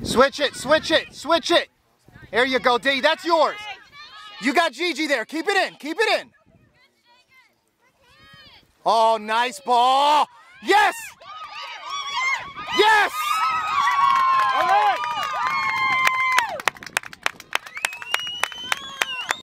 Switch it, switch it, switch it. There you go, D. That's yours. You got Gigi there. Keep it in. Keep it in. Oh, nice ball. Yes! Yes!